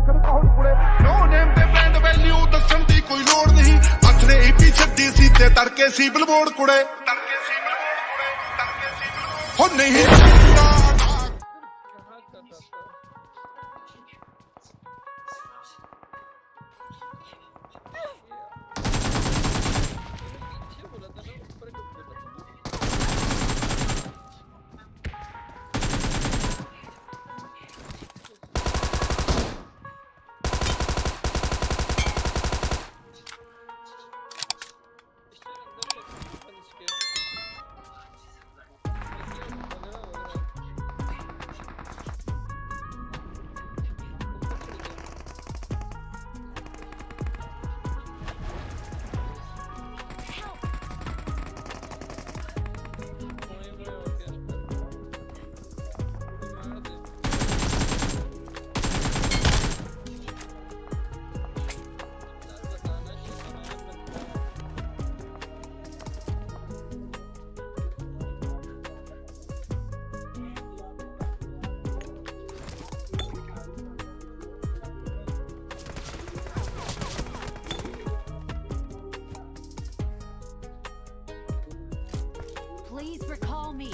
ਦੇਖਣ ਕੌਣ ਕੁੜੇ ਨੋ ਨੇਮ ਤੇ ਬ੍ਰਾਂਡ ਵੈਲਿਊ ਦੱਸਣ ਦੀ ਕੋਈ ਲੋੜ ਨਹੀਂ ਆਖਰੇ ਈਪੀ ਛੱਡੀ ਸੀ ਤੇ ਤੜਕੇ ਸੀ ਬਿਲਬੋਰਡ ਕੁੜੇ ਹੋ ਨਹੀਂ Please recall me.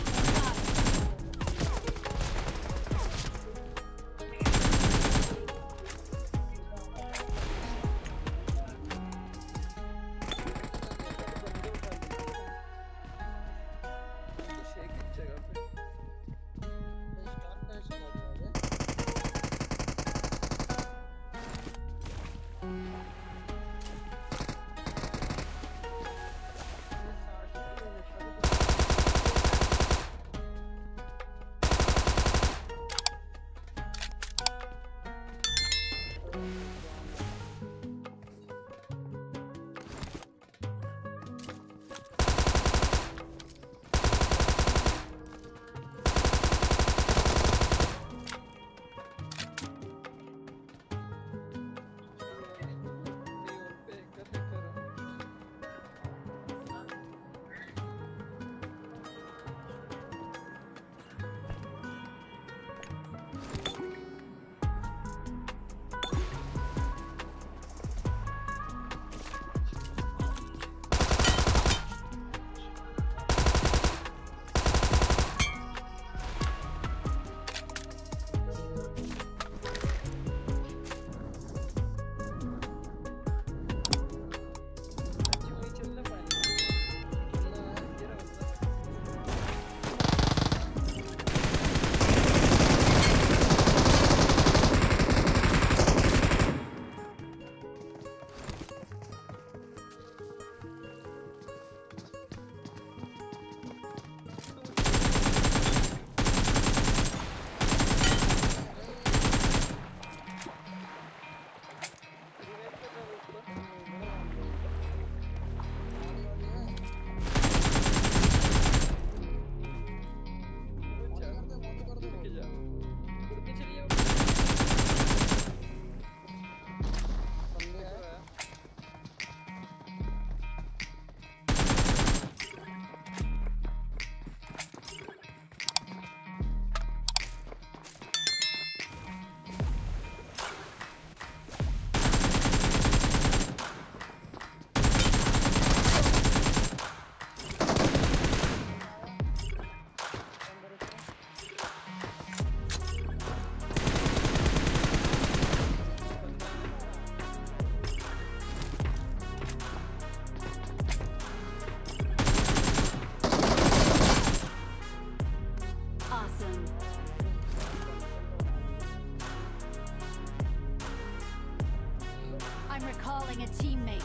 I'm recalling a teammate.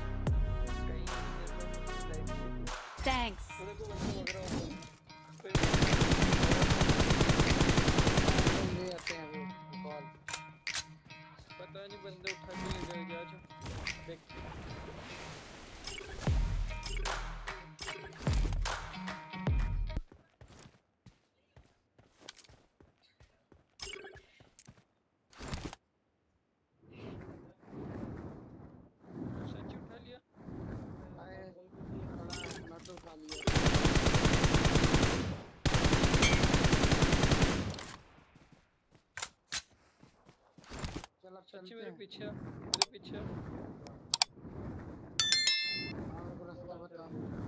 Thanks. पता नहीं बंदे उठा के ले जाएंगे आज देख सच्ची मेरे पीछे मेरे पीछे रास्ता बता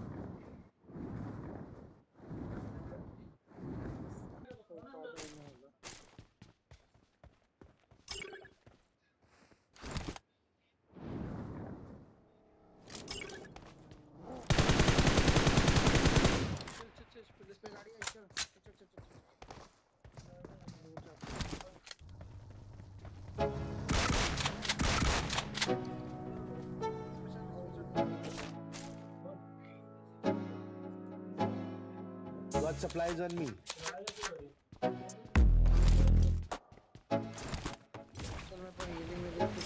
इस पे गाड़ी है चल चल चल चल Got supplies on me. चल मैं पर हीलिंग में कुछ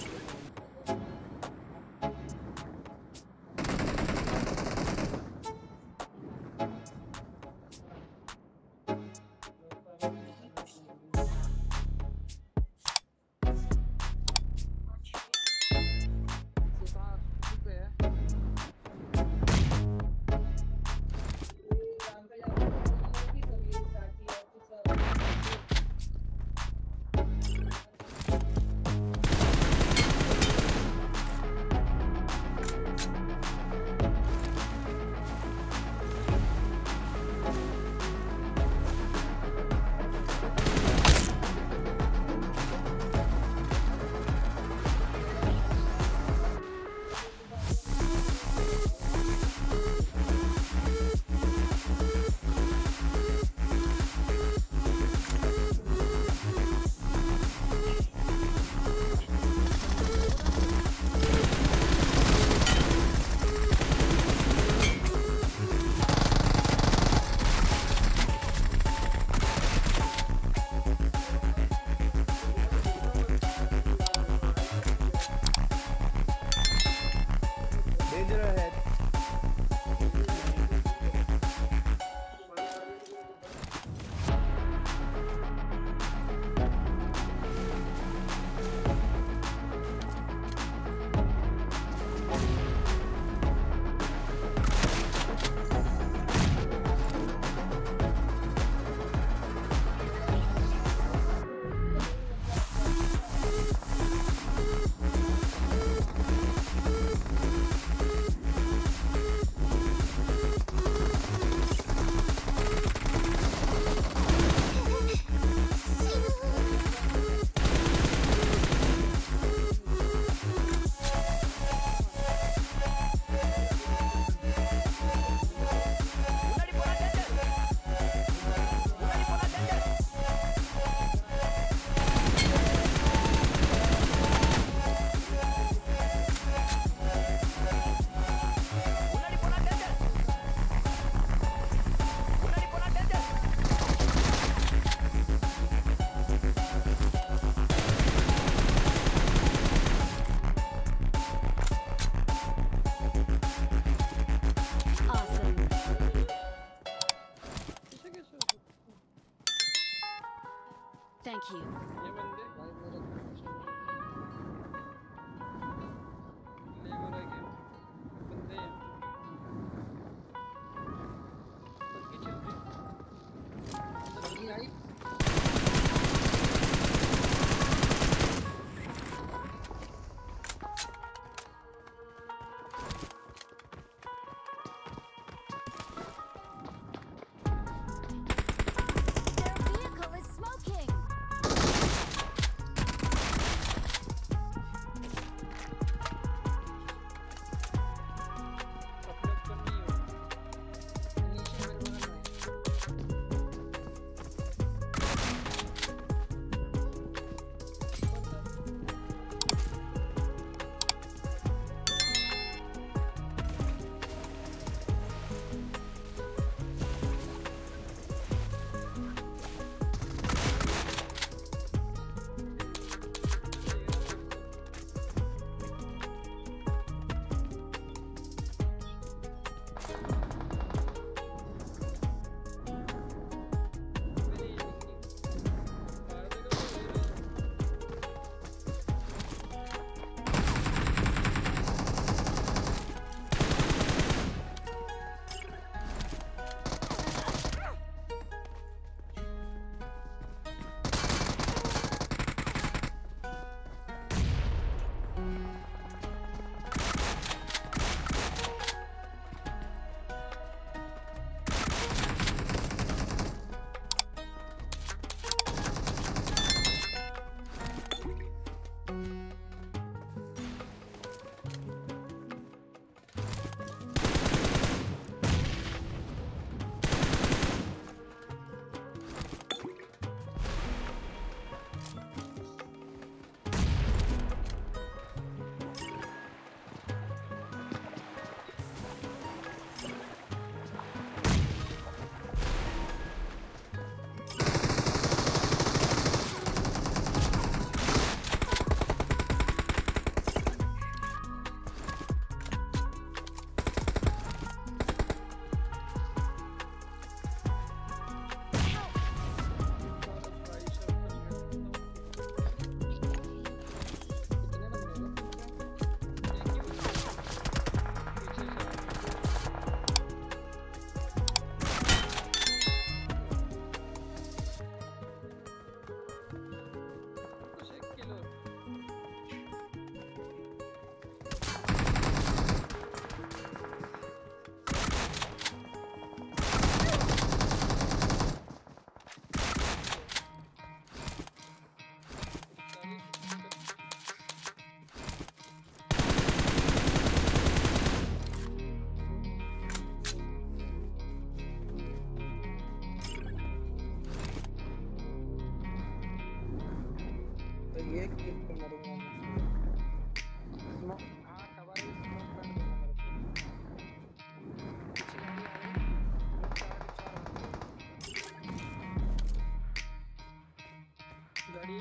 Thank you. ये बंदे भाई मेरे ले हो रहा है बंदे हैं बल्कि चल रही लगी आई Their vehicle is smoking. ये किल पे मरूंगा स्मोक। हां कवर ही स्मोक कर देना गाड़ी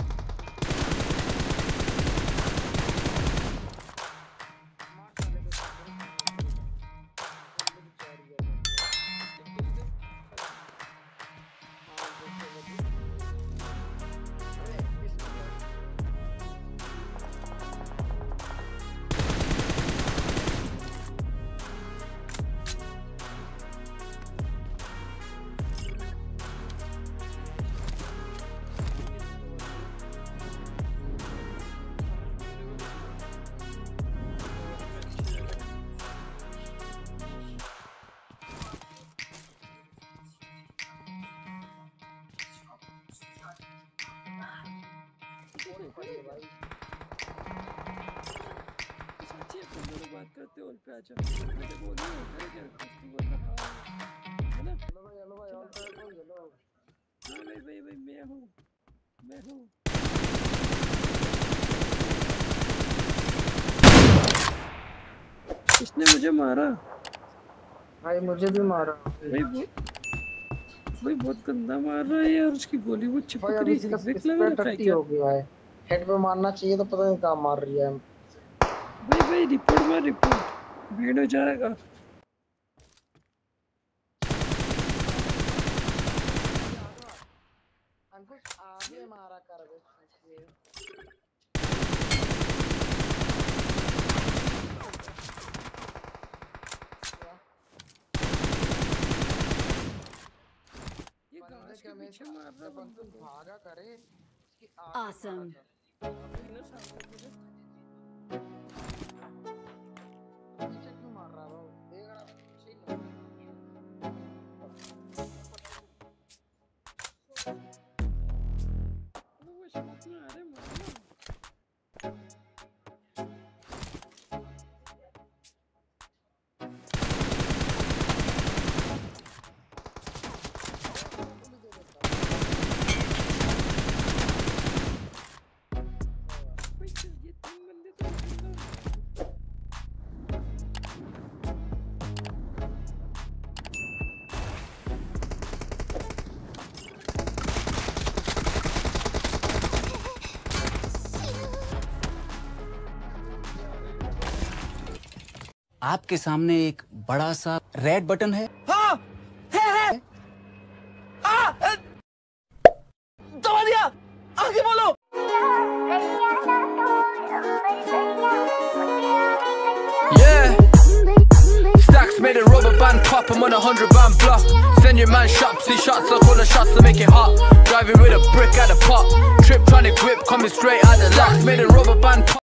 बात करते हो पे आजा मैंने बोला करे क्या कस्टमर है ना। हेलो भाई ऑल राइट हो हेलो। हां भाई मैं हूं इसने मुझे मारा भाई, मुझे भी मारा भाई बहुत गंदा मार रहा है यार। उसकी गोली वो चिपक भाई। रही इसका है टट्टी हो गया है। हेड पे मारना चाहिए तो पता नहीं कहां मार रही है भाई रिपोर्ट भीड़ हो जाएगा। अंकुश आगे मारा कर बे। ये घास के पीछे मार रहा बंदा भागा करे इसकी Awesome. पीछे क्यों मार रहा है देख रहा सही नहीं। वो शॉट में आ रहे मारना। ये 3 बंदे तो आपके सामने एक बड़ा सा रेड बटन है। हाँ, है। दबा दिया, आगे बोलो। Yeah, stacks made a rubber band pop. I'm on 100 band block. Send your man shots, see shots, I call the shots to make it hot. Driving with a brick at a pop. Trip trying to grip, coming straight out the locks. Made a rubber band pop.